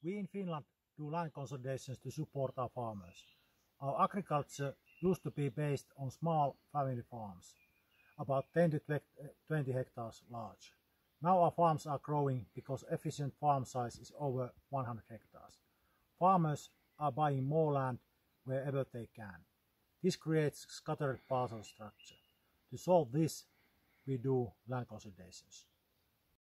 We in Finland do land consolidations to support our farmers. Our agriculture used to be based on small family farms, about 10 to 20 hectares large. Now our farms are growing because efficient farm size is over 100 hectares. Farmers are buying more land wherever they can. This creates scattered parcel structure. To solve this, we do land consolidations.